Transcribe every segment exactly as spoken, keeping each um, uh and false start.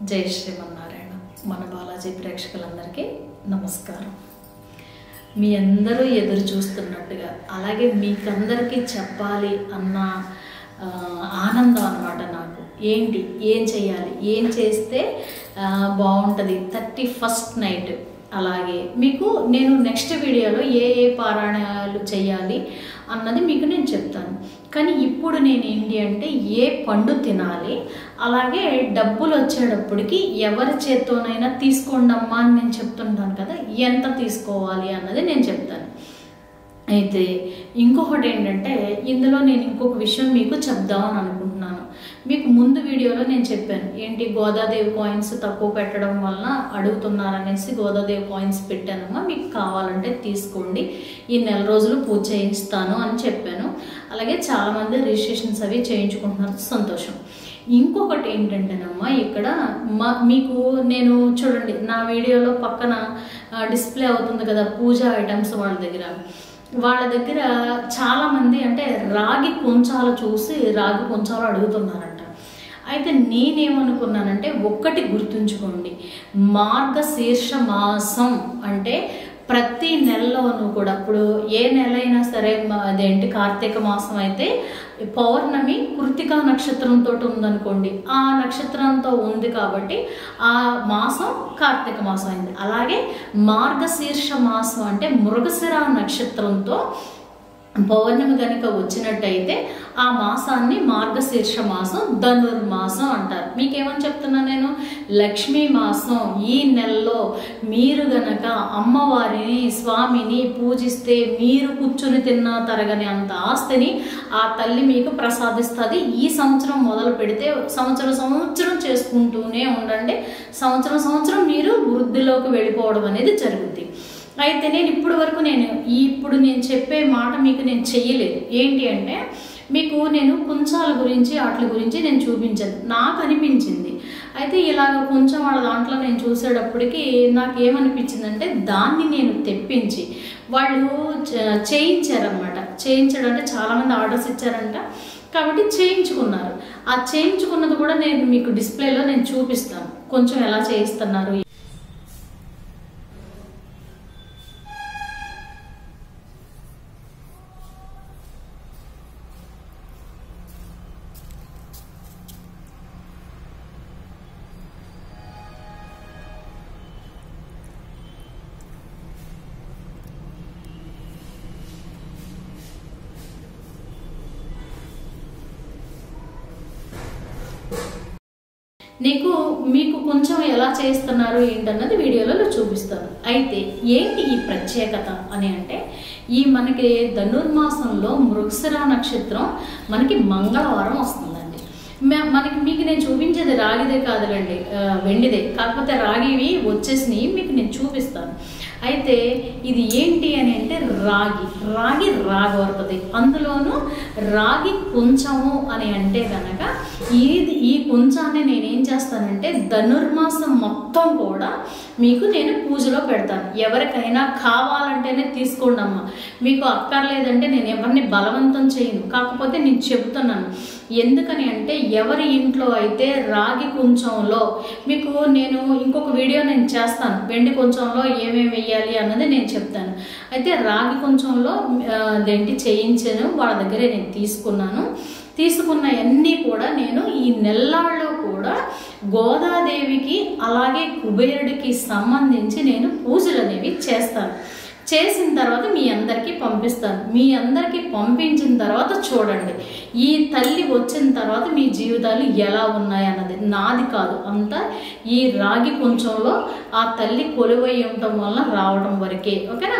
జై శ్రీమన్నారాయణ. మన బాలాజీ ప్రేక్షకులందరికీ నమస్కారం. మీ అందరూ ఎదురు చూస్తున్నట్టుగా అలాగే మీకందరికీ చెప్పాలి అన్న ఆనందం అన్నమాట నాకు. ఏంటి ఏం చేయాలి, ఏం చేస్తే బాగుంటుంది థర్టీ ఫస్ట్ నైట్. అలాగే మీకు నేను నెక్స్ట్ వీడియోలో ఏ ఏ పారాయణాలు చేయాలి అన్నది మీకు నేను చెప్తాను. కానీ ఇప్పుడు నేను ఏంటి అంటే ఏ పండు తినాలి, అలాగే డబ్బులు వచ్చేటప్పటికి ఎవరి చేత్తోనైనా తీసుకోండమ్మా అని నేను చెప్తుంటాను కదా, ఎంత తీసుకోవాలి అన్నది నేను చెప్తాను. అయితే ఇంకొకటి ఏంటంటే ఇందులో నేను ఇంకొక విషయం మీకు చెప్దామని అనుకుంటున్నాను. మీకు ముందు వీడియోలో నేను చెప్పాను ఏంటి గోదాదేవి కాయిన్స్ తక్కువ పెట్టడం వలన అడుగుతున్నారనేసి గోదాదేవి కాయిన్స్ పెట్టానమ్మా, మీకు కావాలంటే తీసుకోండి, ఈ నెల రోజులు పూజ చేయిస్తాను అని చెప్పాను. అలాగే చాలామంది రిజిస్ట్రేషన్స్ అవి చేయించుకుంటున్నారు, సంతోషం. ఇంకొకటి ఏంటంటేనమ్మా ఇక్కడ మా మీకు నేను చూడండి నా వీడియోలో పక్కన డిస్ప్లే అవుతుంది కదా పూజ ఐటమ్స్. వాళ్ళ దగ్గర వాళ్ళ దగ్గర చాలామంది అంటే రాగి కొంచాలు చూసి రాగి కొంచాలు అడుగుతున్నారంట. అయితే నేనేమనుకున్నానంటే ఒక్కటి గుర్తుంచుకోండి, మార్గశీర్ష మాసం అంటే ప్రతి నెలలోనూ కూడా ఇప్పుడు ఏ నెల అయినా సరే అదేంటి కార్తీక మాసం అయితే పౌర్ణమి కృత్తికా నక్షత్రంతో ఉందనుకోండి, ఆ నక్షత్రంతో ఉంది కాబట్టి ఆ మాసం కార్తీక మాసం అయింది. అలాగే మార్గశీర్ష మాసం అంటే మృగశిర నక్షత్రంతో పౌర్ణమి కనుక వచ్చినట్టయితే ఆ మాసాన్ని మార్గశీర్ష మాసం ధనుర్మాసం అంటారు. మీకేమని చెప్తున్నా నేను, లక్ష్మీ మాసం. ఈ నెలలో మీరు గనక అమ్మవారిని స్వామిని పూజిస్తే మీరు కూర్చుని తిన్నా తరగని అంత ఆస్తిని ఆ తల్లి మీకు ప్రసాదిస్తుంది. ఈ సంవత్సరం మొదలు పెడితే సంవత్సరం సంవత్సరం చేసుకుంటూనే ఉండండి, సంవత్సరం సంవత్సరం మీరు వృద్ధిలోకి వెళ్ళిపోవడం అనేది జరుగుద్ది. అయితే నేను ఇప్పటి వరకు నేను ఇప్పుడు నేను చెప్పే మాట మీకు నేను చెయ్యలేదు. ఏంటి అంటే మీకు నేను కుంచాల గురించి వాటి గురించి నేను చూపించాను, నాకు అనిపించింది. అయితే ఇలాగ కొంచెం వాళ్ళ దాంట్లో నేను చూసేటప్పటికి నాకు ఏమనిపించిందంటే దాన్ని నేను తెప్పించి వాళ్ళు చేయించారనమాట. చేయించడం అంటే చాలామంది ఆర్డర్స్ ఇచ్చారంట కాబట్టి చేయించుకున్నారు. ఆ చేయించుకున్నది కూడా నేను మీకు డిస్ప్లేలో నేను చూపిస్తాను కొంచెం ఎలా చేయిస్తున్నారు. నీకు మీకు కొంచెం ఎలా చేస్తున్నారు ఏంటన్నది వీడియోలో చూపిస్తాను. అయితే ఏంటి ఈ ప్రత్యేకత అని అంటే ఈ మనకి ధనుర్మాసంలో మృగశిర నక్షత్రం మనకి మంగళవారం వస్తుందండి. మనకి మీకు నేను చూపించేది రాగిదే కాదులండి, వెండిదే. కాకపోతే రాగివి వచ్చేసినవి మీకు నేను చూపిస్తాను. అయితే ఇది ఏంటి అని అంటే రాగి రాగి రాగవరుతుంది. అందులోనూ రాగి కుంచము అని అంటే కనుక ఇది ఈ కుంచాన్ని నేనేం చేస్తానంటే ధనుర్మాసం మొత్తం కూడా మీకు నేను పూజలో పెడతాను. ఎవరికైనా కావాలంటేనే తీసుకోండి అమ్మ, మీకు అక్కర్లేదంటే నేను ఎవరిని బలవంతం చేయను. కాకపోతే నేను చెబుతున్నాను ఎందుకని అంటే ఎవరి ఇంట్లో అయితే రాగి కుంచంలో మీకు నేను ఇంకొక వీడియో నేను చేస్తాను, వెండి కొంచెంలో ఏమేమి వేయాలి అన్నది నేను చెప్తాను. అయితే రాగి కొంచెంలో అదేంటి చేయించాను, వాళ్ళ దగ్గరే నేను తీసుకున్నాను. తీసుకున్న అన్నీ కూడా నేను ఈ నెల్లాళ్ళు కూడా గోదాదేవికి అలాగే కుబేరుడికి సంబంధించి నేను పూజలు అనేవి చేస్తాను. చేసిన తర్వాత మీ అందరికీ పంపిస్తాను. మీ అందరికీ పంపించిన తర్వాత చూడండి ఈ తల్లి వచ్చిన తర్వాత మీ జీవితాలు ఎలా ఉన్నాయి అన్నది నాది కాదు, అంతా ఈ రాగి కొంచెంలో ఆ తల్లి కొలువై ఉండటం వల్ల రావడం వరకే. ఓకేనా?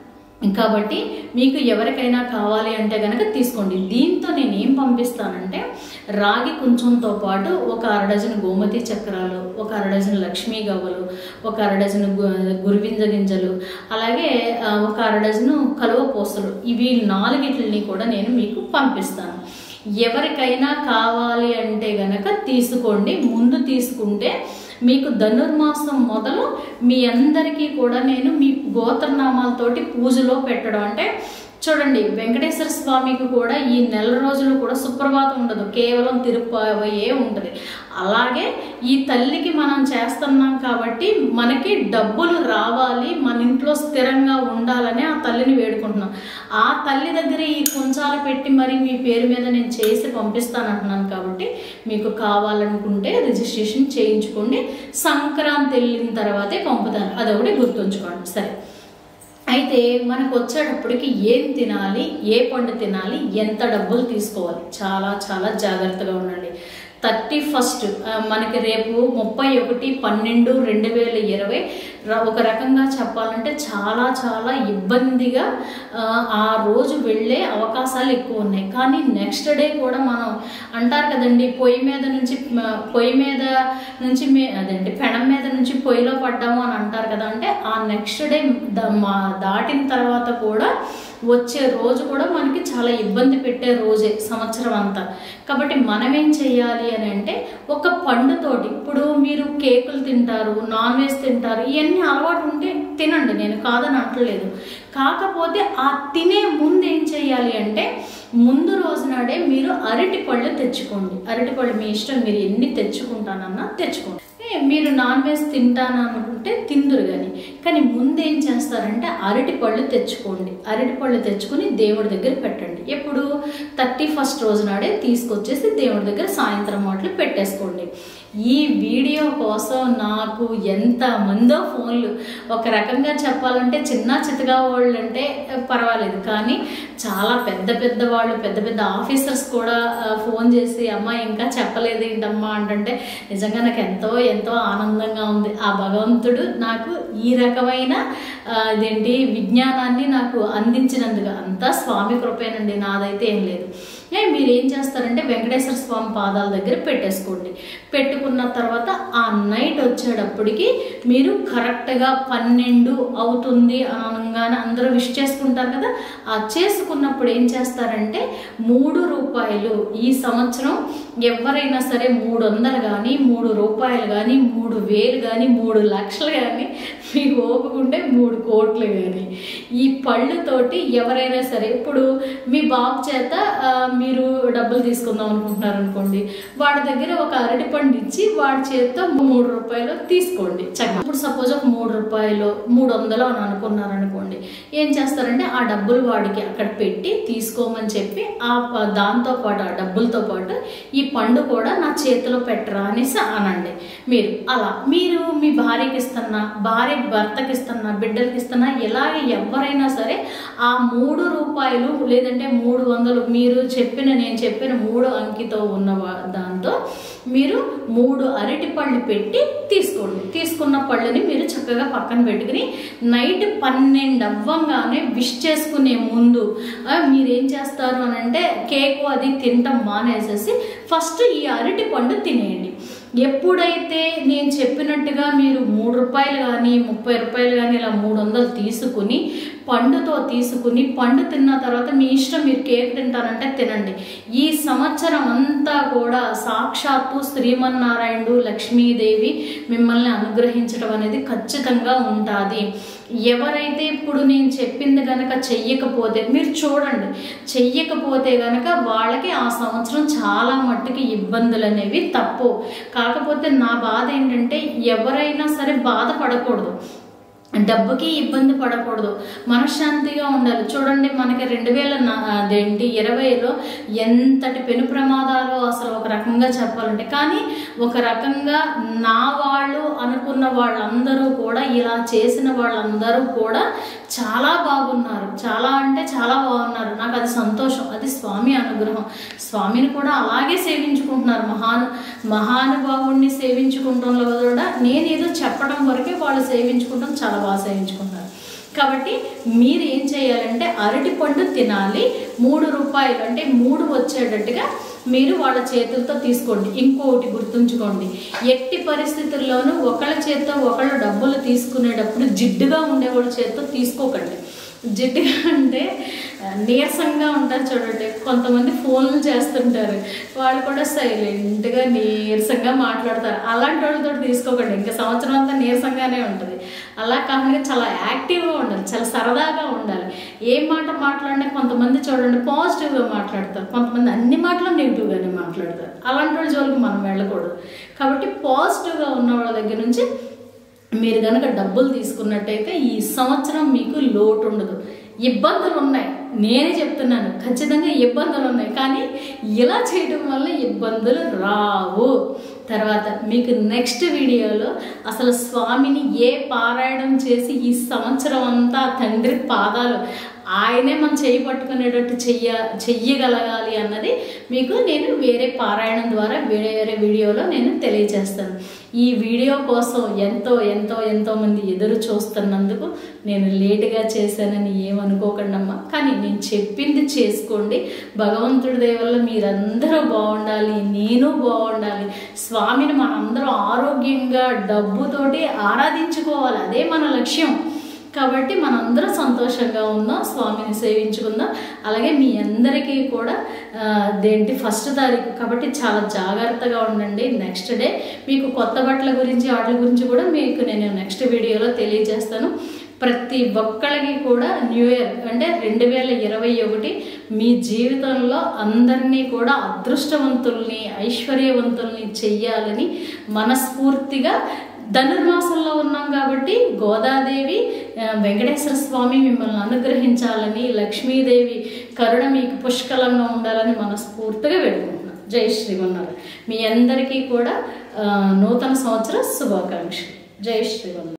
కాబట్టి మీకు ఎవరికైనా కావాలి అంటే కనుక తీసుకోండి. దీంతో నేను ఏం పంపిస్తానంటే రాగి కుంచంతో పాటు ఒక అరడజను గోమతి చక్రాలు, ఒక అరడజను లక్ష్మీ గవ్వలు, ఒక అరడజను గురువింజ గింజలు, అలాగే ఒక అరడజను కలువ పూసలు, ఇవి నాలుగిటిని కూడా నేను మీకు పంపిస్తాను. ఎవరికైనా కావాలి అంటే గనక తీసుకోండి. ముందు తీసుకుంటే మీకు ధనుర్మాసం మొదలు మీ అందరికీ కూడా నేను మీ గోత్రనామాలతోటి పూజలో పెట్టడం అంటే చూడండి, వెంకటేశ్వర స్వామికి కూడా ఈ నెల రోజులు కూడా సుప్రభాతం ఉండదు, కేవలం తిరుపతియే ఉంటుంది. అలాగే ఈ తల్లికి మనం చేస్తున్నాం కాబట్టి మనకి డబ్బులు రావాలి, మన ఇంట్లో స్థిరంగా ఉండాలని ఆ తల్లిని వేడుకుంటున్నాం. ఆ తల్లి దగ్గర ఈ కుంచాలు పెట్టి మరి మీ పేరు మీద నేను చేసి పంపిస్తానంటున్నాను కాబట్టి మీకు కావాలనుకుంటే రిజిస్ట్రేషన్ చేయించుకోండి. సంక్రాంతి వెళ్ళిన తర్వాతే పంపుతాను, అదొకటి గుర్తుంచుకోండి. సరే, అయితే మనకు వచ్చేటప్పటికి ఏం తినాలి, ఏ పండు తినాలి, ఎంత డబ్బులు తీసుకోవాలి, చాలా చాలా జాగ్రత్తగా ఉండండి. థర్టీ ఫస్ట్ మనకి రేపు ముప్పై ఒకటి పన్నెండు రెండు వేల ఇరవై ఒక రకంగా చెప్పాలంటే చాలా చాలా ఇబ్బందిగా ఆ రోజు వెళ్ళే అవకాశాలు ఎక్కువ ఉన్నాయి. కానీ నెక్స్ట్ డే కూడా మనం అంటారు కదండి, పొయ్యి మీద నుంచి పొయ్యి మీద నుంచి మే అదండి పెనం మీద నుంచి పొయ్యిలో పడ్డాము అని అంటారు కదా. అంటే ఆ నెక్స్ట్ డే దాటిన తర్వాత కూడా వచ్చే రోజు కూడా మనకి చాలా ఇబ్బంది పెట్టే రోజే సంవత్సరం అంతా. కాబట్టి మనం ఏం చెయ్యాలి అని అంటే, ఒక పండుతోటి, ఇప్పుడు మీరు కేకులు తింటారు, నాన్ వెజ్ తింటారు, ఇవన్నీ అలవాటు ఉంటే తినండి, నేను కాదని అంటలేదు. కాకపోతే ఆ తినే ముందు ఏం చేయాలి అంటే, ముందు రోజు నాడే మీరు అరటి పళ్ళు తెచ్చుకోండి. అరటి పళ్ళు మీ ఇష్టం, మీరు ఎన్ని తెచ్చుకుంటానన్నా తెచ్చుకోండి. మీరు నాన్ వెజ్ తింటాను అనుకుంటే తిందురు కానీ కానీ ముందేం చేస్తారంటే అరటి పళ్ళు తెచ్చుకోండి. అరటి పళ్ళు తెచ్చుకుని దేవుడి దగ్గర పెట్టండి. ఎప్పుడు థర్టీ ఫస్ట్ రోజు నాడే తీసుకొచ్చేసి దేవుడి దగ్గర సాయంత్రం మాటలు పెట్టేసుకోండి. ఈ వీడియో కోసం నాకు ఎంత మందో ఫోన్లు, ఒక రకంగా చెప్పాలంటే చిన్న చితగా వాళ్ళు అంటే పర్వాలేదు, కానీ చాలా పెద్ద పెద్ద వాళ్ళు, పెద్ద పెద్ద ఆఫీసర్స్ కూడా ఫోన్ చేసి అమ్మ ఇంకా చెప్పలేదు ఏంటమ్మా అంటే నిజంగా నాకు ఎంతో ఎంతో ఆనందంగా ఉంది. ఆ భగవంతుడు నాకు ఈ రకమైన ఇదేంటి విజ్ఞానాన్ని నాకు అందించినందుకు అంతా స్వామి కృపేనండి, నాదైతే ఏం లేదు. మీరు ఏం చేస్తారంటే వెంకటేశ్వర స్వామి పాదాల దగ్గర పెట్టేసుకోండి. పెట్టుకున్న తర్వాత ఆ నైట్ వచ్చేటప్పటికి మీరు కరెక్ట్గా పన్నెండు అవుతుంది అనగానే అందరూ విష్ చేసుకుంటారు కదా. ఆ చేసుకున్నప్పుడు ఏం చేస్తారంటే మూడు రూపాయలు ఈ సంవత్సరం ఎవరైనా సరే మూడు వందలు కానీ మూడు రూపాయలు కానీ మూడు వేలు కానీ మూడు లక్షలు కానీ మీకు ఓపుకుంటే మూడు కోట్లు కానీ ఈ పళ్ళుతోటి ఎవరైనా సరే, ఇప్పుడు మీ బాబు చేత మీరు డబ్బులు తీసుకుందాం అనుకుంటున్నారు అనుకోండి, వాడి దగ్గర ఒక అరటి పండు ఇచ్చి వాడి చేతితో మూడు రూపాయలు తీసుకోండి చక్కగా. ఇప్పుడు సపోజ్ ఒక మూడు రూపాయలు మూడు వందలు అని అనుకున్నారు అనుకోండి, ఏం చేస్తారంటే ఆ డబ్బులు వాడికి అక్కడ పెట్టి తీసుకోమని చెప్పి ఆ దాంతో పాటు ఆ డబ్బులతో పాటు ఈ పండు కూడా నా చేతిలో పెట్టరా అనేసి అనండి. మీరు అలా మీరు మీ భార్యకి ఇస్తున్నా, భార్య భర్తకి ఇస్తున్నా, బిడ్డలకి ఇస్తున్నా, ఇలాగే ఎవరైనా సరే ఆ మూడు రూపాయలు లేదంటే మూడు వందలు మీరు చెప్పిన నేను చెప్పిన మూడు అంకితో ఉన్న దాంతో మీరు మూడు అరటి పళ్ళు పెట్టి తీసుకోండి. తీసుకున్న పళ్ళని మీరు చక్కగా పక్కన పెట్టుకుని నైట్ పన్నెండు అవ్వంగానే విష్ చేసుకునే ముందు మీరేం చేస్తారు అని అంటే కేకు అది తినటం మానేసేసి ఫస్ట్ ఈ అరటి పండు తినేయండి. ఎప్పుడైతే నేను చెప్పినట్టుగా మీరు మూడు రూపాయలు కానీ ముప్పై రూపాయలు కానీ ఇలా మూడు వందలు తీసుకుని పండుతో తీసుకుని పండు తిన్న తర్వాత మీ ఇష్టం, మీరు కేక్ తింటారంటే తినండి. ఈ సంవత్సరం అంతా కూడా సాక్షాత్తు శ్రీమన్నారాయణుడు లక్ష్మీదేవి మిమ్మల్ని అనుగ్రహించడం అనేది ఖచ్చితంగా ఉంటుంది. ఎవరైతే ఇప్పుడు నేను చెప్పింది కనుక చెయ్యకపోతే మీరు చూడండి, చెయ్యకపోతే కనుక వాళ్ళకి ఆ సంవత్సరం చాలా మట్టుకి ఇబ్బందులు అనేవి తప్పు. కాకపోతే నా బాధ ఏంటంటే ఎవరైనా సరే బాధపడకూడదు, డబ్బుకి ఇబ్బంది పడకూడదు, మనశ్శాంతిగా ఉండాలి. చూడండి, మనకి రెండు వేల అదేంటి ఇరవైలో ఎంతటి పెను ప్రమాదాలు అసలు ఒక రకంగా చెప్పాలంటే, కానీ ఒక రకంగా నా వాళ్ళు అనుకున్న వాళ్ళందరూ కూడా ఇలా చేసిన వాళ్ళందరూ కూడా చాలా బాగున్నారు, చాలా అంటే చాలా బాగున్నారు. నాకు అది సంతోషం, అది స్వామి అనుగ్రహం. స్వామిని కూడా అలాగే సేవించుకుంటున్నారు. మహాను మహానుభావుడిని సేవించుకుంటంలో కూడా నేను ఏదో చెప్పడం వరకే వాళ్ళు సేవించుకుంటాం, చాలా బాగా సేవించుకుంటారు. కాబట్టి మీరు ఏం చేయాలంటే అరటి పండు తినాలి. మూడు రూపాయలు అంటే మూడు వచ్చేటట్టుగా మీరు వాళ్ళ చేతులతో తీసుకోండి. ఇంకొకటి గుర్తుంచుకోండి, ఎట్టి పరిస్థితుల్లోనూ ఒకళ్ళ చేత్తో ఒకళ్ళు డబ్బులు తీసుకునేటప్పుడు జిడ్డుగా ఉండేవాళ్ళ చేత్తో తీసుకోకండి. జిడ్డుగా అంటే నీరసంగా ఉంటారు చూడండి. కొంతమంది ఫోన్లు చేస్తుంటారు, వాళ్ళు కూడా సైలెంట్గా నీరసంగా మాట్లాడతారు. అలాంటి వాళ్ళతో తీసుకోకండి, ఇంకా సంవత్సరం అంతా నీరసంగానే ఉంటుంది. అలా కాకుండా చాలా యాక్టివ్గా ఉండాలి, చాలా సరదాగా ఉండాలి. ఏ మాట మాట్లాడినా కొంతమంది చూడండి పాజిటివ్గా మాట్లాడతారు, కొంతమంది అన్ని మాటలు నెగిటివ్గానే మాట్లాడతారు. అలాంటి వాళ్ళ జోలికి మనం వెళ్ళకూడదు. కాబట్టి పాజిటివ్గా ఉన్న వాళ్ళ దగ్గర నుంచి మీరు కనుక డబ్బులు తీసుకున్నట్టయితే ఈ సంవత్సరం మీకు లోటు ఉండదు. ఇబ్బందులు ఉన్నాయి, నేనే చెప్తున్నాను, ఖచ్చితంగా ఇబ్బందులు ఉన్నాయి, కానీ ఇలా చేయడం వల్ల ఇబ్బందులు రావు. తర్వాత మీకు నెక్స్ట్ వీడియోలో అసలు స్వామిని ఏ పారాయణం చేసి ఈ సంవత్సరం అంతా తండ్రి పాదాలు ఆయనే మనం చేయి పట్టుకునేటట్టు చెయ్య చెయ్యగలగాలి అన్నది మీకు నేను వేరే పారాయణం ద్వారా వేరే వేరే వీడియోలో నేను తెలియజేస్తాను. ఈ వీడియో కోసం ఎంతో ఎంతో ఎంతో మంది ఎదురు చూస్తున్నందుకు నేను లేటుగా చేశానని ఏమనుకోకండి అమ్మా. కానీ నేను చెప్పింది చేసుకోండి. భగవంతుడి దయ వల్ల మీరందరూ బాగుండాలి, నేను బాగుండాలి. స్వామిని మనందరం ఆరోగ్యంగా డబ్బుతోటి ఆరాధించుకోవాలి, అదే మన లక్ష్యం. కాబట్టి మనందరం సంతోషంగా ఉందాం, స్వామిని సేవించుకుందాం. అలాగే మీ అందరికీ కూడా దేంటి ఫస్ట్ తారీఖు కాబట్టి చాలా జాగ్రత్తగా ఉండండి. నెక్స్ట్ డే మీకు కొత్త బట్టల గురించి వాటి గురించి కూడా మీకు నేను నెక్స్ట్ వీడియోలో తెలియజేస్తాను. ప్రతి ఒక్కళ్ళకి కూడా న్యూ ఇయర్ అంటే రెండు వేల ఇరవై ఒకటి మీ జీవితంలో అందరినీ కూడా అదృష్టవంతుల్ని ఐశ్వర్యవంతుల్ని చెయ్యాలని మనస్ఫూర్తిగా, ధనుర్మాసంలో ఉన్నాం కాబట్టి గోదాదేవి వెంకటేశ్వర స్వామి మిమ్మల్ని అనుగ్రహించాలని, లక్ష్మీదేవి కరుణ మీకు పుష్కలంగా ఉండాలని మనస్ఫూర్తిగా వేడుకుంటున్నాను. జై శ్రీమన్నారాయణ. మీ అందరికీ కూడా నూతన సంవత్సర శుభాకాంక్షలు. జై శ్రీమన్నారాయణ.